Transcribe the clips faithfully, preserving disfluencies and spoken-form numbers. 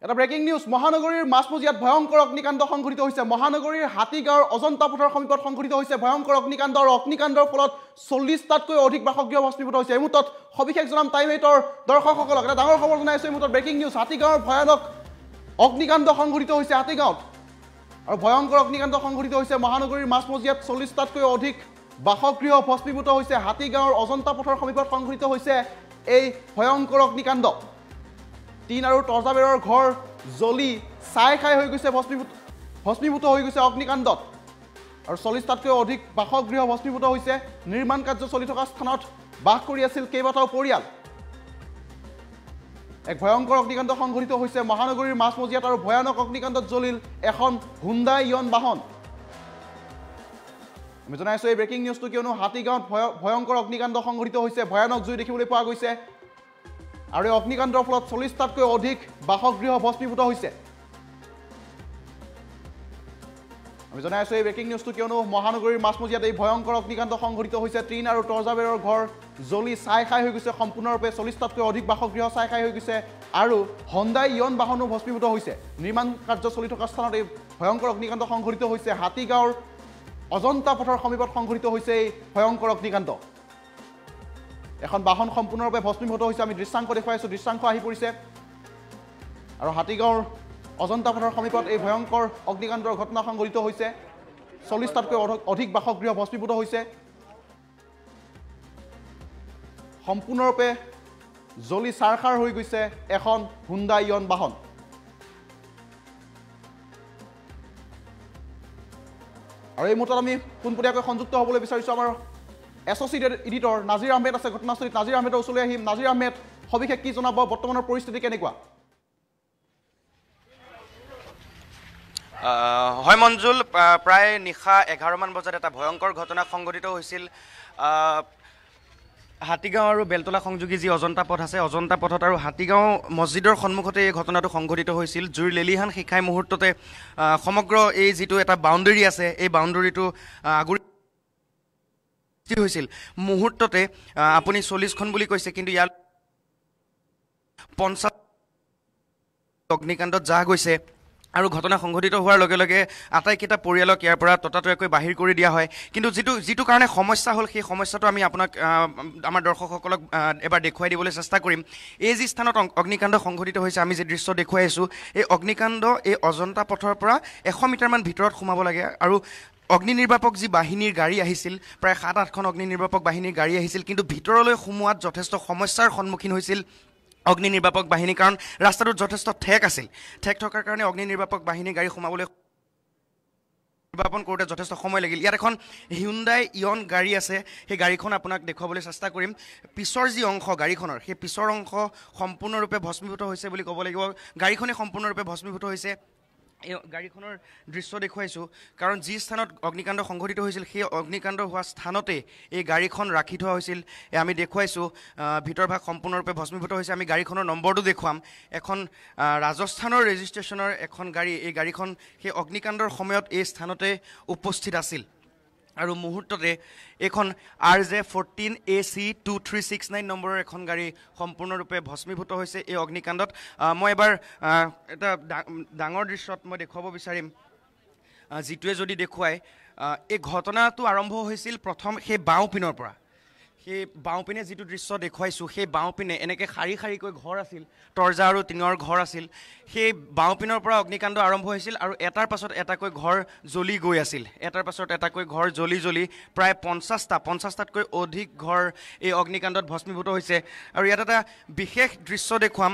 এটা breaking news মহানগৰীৰ মাছমজিয়াত ভয়ংকৰ অগ্নিকাণ্ড সংঘটিত হৈছে মহানগৰীৰ হাতীগাঁৱৰ অজন্তা পথৰ সমীপত সংঘটিত হৈছে ভয়ংকৰ অগ্নিকাণ্ড আৰু অগ্নিকাণ্ডৰ ফলত চল্লিশটাতকৈ অধিক বাসগৃহ ভস্মীভূত হৈছে এই মুহূৰ্তত সবিশেষ জনাম টাইম এইটৰ দৰ্শকসকলক এটা ডাঙৰ খবৰ জনাইছো এই মুহূৰ্তত ব্ৰেকিং নিউজ হাতীগাঁৱৰ ভয়ানক অগ্নিকাণ্ড সংঘটিত হৈছে হাতীগাঁৱত আৰু ভয়ংকৰ অগ্নিকাণ্ড সংঘটিত হৈছে মহানগৰীৰ মাছমজিয়াত চল্লিশটাতকৈ অধিক বাসগৃহ ভস্মীভূত হৈছে হাতীগাঁৱৰ অজন্তা পথৰ সমীপত সংঘটিত হৈছে এই ভয়ংকৰ অগ্নিকাণ্ড तीन और तर्जाबेर घर जलि चाय खाई हो गई भस्मीभूत भस्मीभूत हो गई अग्निकाण्डत और चल्लिसटातকৈ अधिक बासगृह भस्मीभूत होइছে निर्माण कार्य चलि थका स्थानत बास करि আছিল केइबाटाও परियाल एक भयंकर अग्निकाण्ड संघटित होइছে महानगरीर माछमजियात और भयानक अग्निकाण्डत जलिल এখন हुंडा इयन वाहन আমি জনাইছো এই ব্ৰেকিং নিউজটো কিয়নো হাতীগাঁৱত ভয়ংকৰ অগ্নিকাণ্ড সংঘটিত হৈছে ভয়ানক জুই দেখিবলৈ পোৱা গৈছে আৰু অগ্নিকাণ্ডৰ ফলত চল্লিশটাতকৈ অধিক বাসগৃহ ভস্মীভূত হৈছে আমি জনাইছো এই ব্ৰেকিং নিউজটো কিয়নো মহানগৰীৰ মাছমজিয়াত এই ভয়ংকৰ অগ্নিকাণ্ড সংঘটিত হৈছে ট্ৰিন আৰু তৰ্জাবেৰৰ ঘৰ জ্বলি ছাই খাই হৈ গৈছে সম্পূৰ্ণৰূপে চল্লিশটাতকৈ অধিক বাসগৃহ ছাই খাই হৈ গৈছে আৰু হণ্ডাই ইয়ন বাহনো ভস্মীভূত হৈছে নিৰ্মাণ কাৰ্য চলি থকা স্থানত এই ভয়ংকৰ অগ্নিকাণ্ড সংঘটিত হৈছে হাতীগাঁৱৰ অজন্তা পথৰ সমীপত সংঘটিত হৈছে এই ভয়ংকৰ অগ্নিকাণ্ড এখন বাহন সম্পূৰ্ণৰূপে ভস্মীভূত হৈছে আমি দৃশ্যাংশ দেখুৱাইছো দৃশ্যাংশ আহি পৰিছে আৰু হাতীগাঁৱৰ অজন্তা পথৰ সমীপত এই ভয়ংকৰ অগ্নিকাণ্ডৰ ঘটনা সংঘটিত হৈছে চল্লিশটাতকৈ অধিক বাসগৃহ ভস্মীভূত হৈছে সম্পূৰ্ণৰূপে জ্বলি চাৰখাৰ হৈ গৈছে এখন হুণ্ডা ইয়ন বাহন আৰু এই মুহূৰ্তত আমি পোনপটীয়াকৈ সংযুক্ত হ'বলৈ বিচাৰিছো আমাৰ এছ'চিয়েটেড এডিটৰ নাজিৰ আহমেদ আছে ঘটনাস্থলীত নাজিৰ আহমেদৰ ওচৰলৈ আহিম নাজিৰ আহমেদ সবিশেষ কি জনাব বৰ্তমানৰ পৰিস্থিতি কেনেকুৱা হয় মঞ্জুল প্ৰায় নিশা এঘাৰ মান বজাত এটা ভয়ংকৰ ঘটনা সংঘটিত হৈছিল হাতীগাঁও আৰু বেলতলা সংযোগী যি অজন্তা পথ আছে অজন্তা পথত আৰু হাতীগাঁও মছজিদৰ সন্মুখতে এই ঘটনাটো সংঘটিত হৈছিল জুইৰ লেলিহান শিখাই মুহূৰ্ততে সমগ্ৰ এই যিটো এটা বাউণ্ডেৰী আছে এই বাউণ্ডেৰীটো আগুৰি হৈছিল মুহূৰ্ততে আপুনি চল্লিছখন বুলি কৈছে কিন্তু ইয়াৰ পঞ্চাছ অগ্নিকাণ্ডত যা গৈছে আৰু ঘটনা সংঘটিত হোৱাৰ লগে লগে আটাইকেইটা পৰিয়ালক ইয়াৰ পৰা ততাতৈয়াকৈ বাহিৰ কৰি দিয়া হয় কিন্তু যিটো যিটো কাৰণে সমস্যা হ'ল সেই সমস্যাটো আমি আপোনাক আমাৰ দৰ্শকসকলক এবাৰ দেখুৱাই দিবলৈ চেষ্টা কৰিম এই যি স্থানত অগ্নিকাণ্ড সংঘটিত হৈছে আমি যি দৃশ্য দেখুৱাই আছোঁ এই অগ্নিকাণ্ড এই অজন্তা পথৰ পৰা এশ মিটাৰমান ভিতৰত সোমাব লাগে আৰু অগ্নি নিৰ্বাপক যি বাহিনীৰ গাড়ী আহিছিল প্ৰায় সাত আঠখন অগ্নি নিৰ্বাপক বাহিনীৰ গাড়ী আহিছিল কিন্তু ভিতৰলৈ সোমোৱাত যথেষ্ট সমস্যাৰ সন্মুখীন হৈছিল অগ্নি নিৰ্বাপক বাহিনী কাৰণ ৰাস্তাটোত যথেষ্ট ঠেক আছিল ঠেক থকাৰ কাৰণে অগ্নি নিৰ্বাপক বাহিনী গাড়ী সোমাবলৈ নিৰ্বাপন কৰোঁতে যথেষ্ট সময় লাগিল ইয়াত এখন হিউণ্ডাই ইয়ন গাড়ী আছে সেই গাড়ীখন আপোনাক দেখুৱাবলৈ চেষ্টা কৰিম পিছৰ যি অংশ গাড়ীখনৰ সেই পিছৰ অংশ সম্পূৰ্ণৰূপে ভস্মীভূত হৈছে বুলি ক'ব লাগিব গাড়ীখনে সম্পূৰ্ণৰূপে ভস্মীভূত হৈছে এই গাড়ীখনৰ দৃশ্য দেখুৱাইছোঁ কাৰণ যি স্থানত অগ্নিকাণ্ড সংঘটিত হৈছিল সেই অগ্নিকাণ্ড হোৱা স্থানতে এই গাড়ীখন ৰাখি থোৱা হৈছিল আমি দেখুৱাইছোঁ ভিতৰভাগ সম্পূৰ্ণৰূপে ভস্মীভূত হৈছে আমি গাড়ীখনৰ নম্বৰটো দেখুৱাম এখন ৰাজস্থানৰ ৰেজিষ্ট্ৰেশ্যনৰ এখন গাড়ী এই গাড়ীখন সেই অগ্নিকাণ্ডৰ সময়ত এই স্থানতে উপস্থিত আছিল আৰু মুহূৰ্ততে এখন R J fourteen A C two three six nine নম্বৰৰ এখন গাড়ী সম্পূৰ্ণৰূপে ভস্মীভূত হৈছে এই অগ্নিকাণ্ডত মই এবাৰ এটা ডাঙৰ দৃশ্যত মই দেখুৱাব বিচাৰিম যিটোৱে যদি দেখুৱায় এই ঘটনাটো আৰম্ভ হৈছিল প্ৰথম সেই বাওঁ পিনৰ পৰা সেই বাওঁপিনে যিটো দৃশ্য দেখুৱাইছোঁ সেই বাওঁপিনে এনেকৈ শাৰী শাৰীকৈ ঘৰ আছিল তৰ্জা আৰু টিঙৰ ঘৰ আছিল সেই বাওঁপিনৰ পৰা অগ্নিকাণ্ড আৰম্ভ হৈছিল আৰু এটাৰ পাছত এটাকৈ ঘৰ জ্বলি গৈ আছিল এটাৰ পাছত এটাকৈ ঘৰ জ্বলি জ্বলি প্ৰায় পঞ্চাছটা পঞ্চাছটাতকৈ অধিক ঘৰ এই অগ্নিকাণ্ডত ভস্মীভূত হৈছে আৰু ইয়াত এটা বিশেষ দৃশ্য দেখুৱাম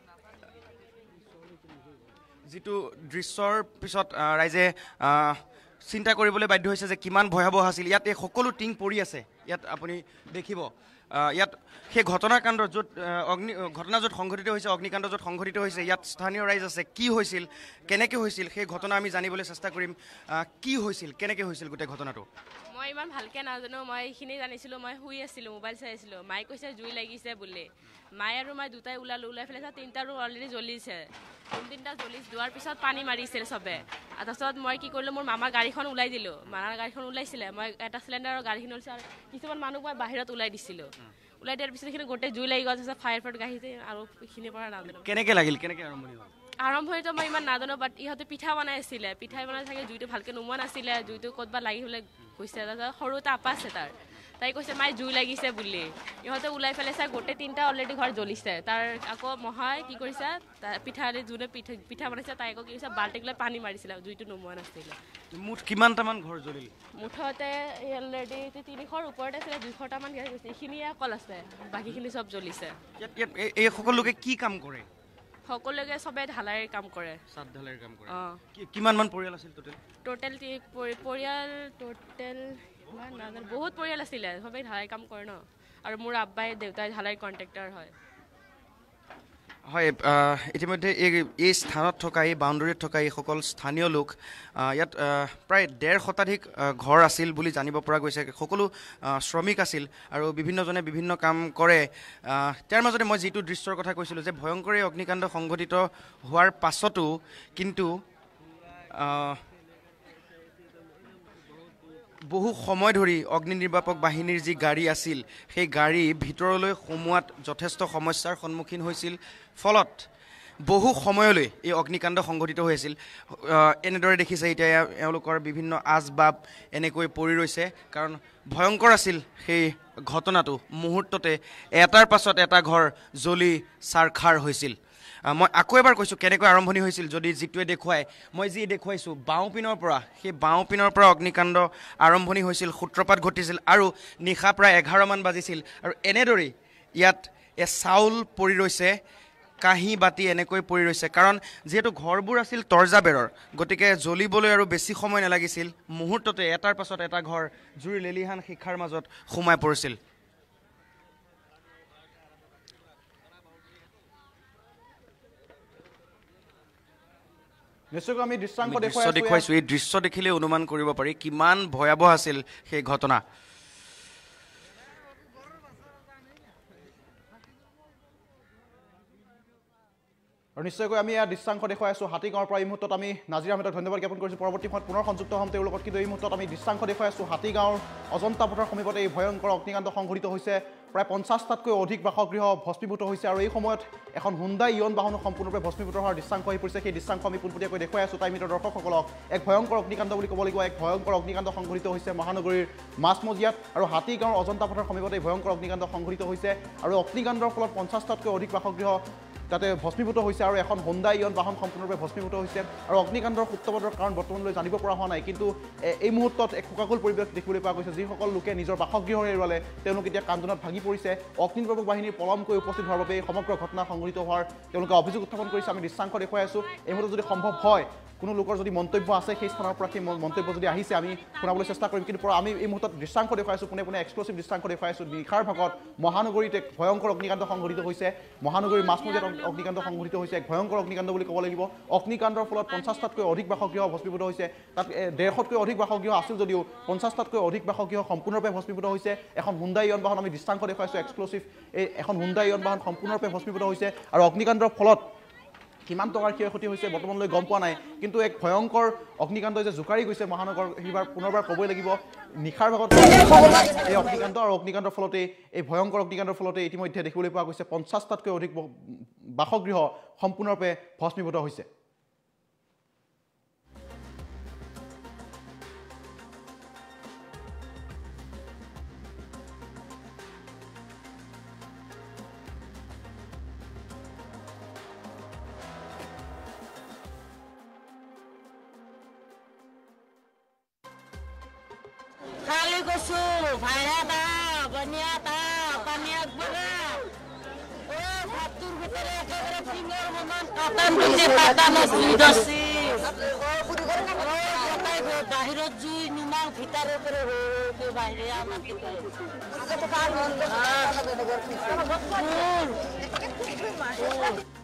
যিটো দৃশ্যৰ পিছত ৰাইজে চিন্তা কৰিবলৈ বাধ্য হৈছে যে কিমান ভয়াৱহ আছিল ইয়াত এই সকলো টিং পৰি আছে ইয়াত আপুনি দেখিব ইয়াত সেই ঘটনাকাণ্ড য'ত অগ্নি ঘটনা য'ত সংঘটিত হৈছে অগ্নিকাণ্ড য'ত সংঘটিত হৈছে ইয়াত স্থানীয় ৰাইজ আছে কি হৈছিল কেনেকৈ হৈছিল সেই ঘটনা আমি জানিবলৈ চেষ্টা কৰিম কি হৈছিল কেনেকৈ হৈছিল গোটেই ঘটনাটো মই ইমান ভালকৈ নাজানো মই এইখিনি জানিছিলোঁ মই শুই আছিলোঁ মোবাইল চাই আছিলোঁ মায়ে কৈছে জুই লাগিছে বুলি মায়ে আৰু মই দুটাই ওলালোঁ ওলাই পেলাই তিনিটা ৰুম অলৰেডি জ্বলিছে ৰুম তিনিটা জ্বলি যোৱাৰ পিছত পানী মাৰিছিল চবে তাৰপাছত মই কি কৰিলোঁ মোৰ মামাৰ গাড়ীখন ওলাই দিলোঁ মামাৰ গাড়ীখন ওলাইছিলে মই এটা চিলিণ্ডাৰৰ গাড়ীখন ওলাইছে আৰু কিছুমান মানুহ মই বাহিৰত ওলাই দিছিলোঁ ওলাই দিয়াৰ পিছত এইখিনি গোটেই জুই লাগি গ'ল তাৰপিছত ফায়াৰ ফাইট গাড়ীতে আৰু এইখিনিৰ পৰা নাজানো কেনেকৈ লাগিল কেনেকৈ আৰম্ভণি হ'ল আৰম্ভণিতো মই ইমান নাজানো বাট ইহঁতে পিঠা বনাই আছিলে পিঠা বনাই থাকে জুইটো ভালকৈ নুমোৱা নাছিলে জুইটো ক'তবা লাগি হ'লে গৈছে তাৰপিছত সৰু এটা আপা আছে তাৰ তাই কৈছে মাই জুই লাগিছে বুলি ইহঁতে ওলাই পেলাইছে গোটেই তিনিটা অলৰেডি ঘৰ জ্বলিছে তাৰ আকৌ মহাই কি কৰিছে পিঠা যোনে পিঠা পিঠা বনাইছে তাই আকৌ কি কৰিছে বাল্টিক লৈ পানী মাৰিছিলে জুইটো নুমোৱা নাছিলে মুঠ কিমানটামান ঘৰ জ্বলিল মুঠতে অলৰেডি তিনিশৰ ওপৰতে আছিলে দুশটামান গেছ গৈছে এইখিনিয়ে অকল আছে বাকীখিনি চব জ্বলিছে এই সকলো লোকে কি কাম কৰে সকলোকে সবে ঢালাইৰ কাম কৰে সাত ঢালাইৰ কাম কৰে অঁ কিমান মান পৰিয়াল আছিল টোটেল টোটেল পৰিয়াল টোটেল ইমান নাজানো বহুত পৰিয়াল আছিলে সবেই ঢালাই কাম কৰে ন আৰু মোৰ আব্বাই দেউতাই ঢালাই কণ্ট্ৰেক্টৰ হয় হয় ইতিমধ্যে এই এই স্থানত থকা এই বাউণ্ডেৰীত থকা এইসকল স্থানীয় লোক ইয়াত প্ৰায় ডেৰ শতাধিক ঘৰ আছিল বুলি জানিব পৰা গৈছে সকলো শ্ৰমিক আছিল আৰু বিভিন্নজনে বিভিন্ন কাম কৰে তাৰ মাজতে মই যিটো দৃশ্যৰ কথা কৈছিলোঁ যে ভয়ংকৰ এই অগ্নিকাণ্ড সংঘটিত হোৱাৰ পাছতো কিন্তু বহু সময় ধৰি অগ্নি নিৰ্বাপক বাহিনীৰ যি গাড়ী আছিল সেই গাড়ী ভিতৰলৈ সোমোৱাত যথেষ্ট সমস্যাৰ সন্মুখীন হৈছিল ফলত বহু সময়লৈ এই অগ্নিকাণ্ড সংঘটিত হৈ আছিল এনেদৰে দেখিছে এতিয়া এওঁলোকৰ বিভিন্ন আচবাব এনেকৈ পৰি ৰৈছে কাৰণ ভয়ংকৰ আছিল সেই ঘটনাটো মুহূৰ্ততে এটাৰ পাছত এটা ঘৰ জ্বলি ছাৰখাৰ হৈছিল মই আকৌ এবাৰ কৈছোঁ কেনেকৈ আৰম্ভণি হৈছিল যদি যিটোৱে দেখুৱাই মই যি দেখুৱাইছোঁ বাওঁ পিনৰ পৰা সেই বাওঁ পিনৰ পৰা অগ্নিকাণ্ড আৰম্ভণি হৈছিল সূত্ৰপাত ঘটিছিল আৰু নিশা প্ৰায় এঘাৰমান বাজিছিল আৰু এনেদৰেই ইয়াত এ চাউল পৰি ৰৈছে কাঁহী বাতি এনেকৈ পৰি ৰৈছে কাৰণ যিহেতু ঘৰবোৰ আছিল তৰ্জা বেৰৰ গতিকে জ্বলিবলৈ আৰু বেছি সময় নালাগিছিল মুহূৰ্ততে এটাৰ পাছত এটা ঘৰ জুইৰ লেলিহান শিখাৰ মাজত সোমাই পৰিছিল নিশ্চয়কৈ আমি দৃশ্যাংশ দেখুৱাইছোঁ এই দৃশ্য দেখিলে অনুমান কৰিব পাৰি কিমান ভয়াৱহ আছিল সেই ঘটনা আৰু নিশ্চয়কৈ আমি ইয়াৰ দৃশ্যাংশ দেখুৱাই আছোঁ হাতীগাঁৱৰ পৰা এই মুহূৰ্তত আমি নাজিৰ আহমেদক ধন্যবাদ জ্ঞাপন কৰিছোঁ পৰৱৰ্তী সময়ত পুনৰ সংযুক্ত হ'ম তেওঁৰ লগত কিন্তু এই মুহূৰ্তত আমি দৃশ্যাংশ দেখুৱাই আছোঁ হাতীগাঁৱৰ অজন্তা পথৰ সমীপতে এই ভয়ংকৰ অগ্নিকাণ্ড সংঘটিত হৈছে প্ৰায় পঞ্চাছটাতকৈ অধিক বাসগৃহ ভস্মীভূত হৈছে আৰু এই সময়ত এখন হুণ্ডাই ইয়ন বাহনো সম্পূৰ্ণৰূপে ভস্মীভূত হোৱাৰ দৃশ্যাংশ আহি পৰিছে সেই দৃশ্যাংশ আমি পোনপটীয়াকৈ দেখুৱাই আছোঁ টাইম মিটাৰ দৰ্শকসকলক এক ভয়ংকৰ অগ্নিকাণ্ড বুলি ক'ব লাগিব এক ভয়ংকৰ অগ্নিকাণ্ড সংঘটিত হৈছে মহানগৰীৰ মাজমজিয়াত আৰু হাতীগাঁৱৰ অজন্তা পথৰ সমীপতে এই ভয়ংকৰ অগ্নিকাণ্ড সংঘটিত হৈছে আৰু অগ্নিকাণ্ডৰ ফলত পঞ্চাছটাতকৈ অধিক বাসগৃহ তাতে ভস্মীভূত হৈছে আৰু এখন হুণ্ডাই ইয়ন বাহন সম্পূৰ্ণৰূপে ভস্মীভূত হৈছে আৰু অগ্নিকাণ্ডৰ সূত্ৰপাতৰ কাৰণ বৰ্তমানলৈ জানিব পৰা হোৱা নাই কিন্তু এই মুহূৰ্তত এক শোকাকুল পৰিৱেশ দেখিবলৈ পোৱা গৈছে যিসকল লোকে নিজৰ বাসগৃহ হেৰুৱালে তেওঁলোক এতিয়া কান্দোনত ভাগি পৰিছে অগ্নি নিৰ্বাপক বাহিনীৰ পলমকৈ উপস্থিত হোৱাৰ বাবে এই সমগ্ৰ ঘটনা সংঘটিত হোৱাৰ তেওঁলোকে অভিযোগ উত্থাপন কৰিছে আমি দৃশ্যাংশ দেখুৱাই আছোঁ এই মুহূৰ্তত যদি সম্ভৱ হয় কোনো লোকৰ যদি মন্তব্য আছে সেই স্থানৰ পৰা সেই মন্তব্য যদি আহিছে আমি শুনাবলৈ চেষ্টা কৰিম কিন্তু আমি এই মুহূৰ্তত দৃশ্যাংশ দেখুৱাই আছোঁ পোনে পোনে এক্সক্লুচিভ দৃশ্যাংশ দেখুৱাই আছোঁ নিশাৰ ভাগত মহানগৰীত এক ভয়ংকৰ অগ্নিকাণ্ড সংঘটিত হৈছে মহানগৰীৰ মাজমজিয়াত অগ্নিকাণ্ড সংঘটিত হৈছে এক ভয়ংকৰ অগ্নিকাণ্ড বুলি ক'ব লাগিব অগ্নিকাণ্ডৰ ফলত পঞ্চাছটাতকৈ অধিক বাসগৃহ ভস্মীভূত হৈছে তাত ডেৰশতকৈ অধিক বাসগৃহ আছিল যদিও পঞ্চাছটাতকৈ অধিক বাসগৃহ সম্পূৰ্ণৰূপে ভস্মীভূত হৈছে এখন হুণ্ডাই ইয়ন বাহন আমি দৃশ্যাংশ দেখুৱাইছোঁ এক্সক্লুচিভ এই এখন হুণ্ডাই ইয়ন বাহন সম্পূৰ্ণৰূপে ভস্মীভূত হৈছে আৰু অগ্নিকাণ্ডৰ ফলত কিমান টকাৰ ক্ষয় ক্ষতি হৈছে বৰ্তমানলৈ গম পোৱা নাই কিন্তু এক ভয়ংকৰ অগ্নিকাণ্ড যে জোকাৰি গৈছে মহানগৰ সেইবাৰ পুনৰবাৰ ক'বই লাগিব নিশাৰ ভাগত এই অগ্নিকাণ্ড আৰু অগ্নিকাণ্ডৰ ফলতে এই ভয়ংকৰ অগ্নিকাণ্ডৰ ফলতে ইতিমধ্যে দেখিবলৈ পোৱা গৈছে পঞ্চাছটাতকৈ অধিক বাসগৃহ সম্পূৰ্ণৰূপে ভস্মীভূত হৈছে Kali kusu, bahaya ta, bania ta, bania bera. Oh, fatur betere kebere tinggal momen katan biji patan asli dosi. Oh, kotai go bahirot jui numang vitare bere ho ke bahire amat kita. Aku tukar. Ah,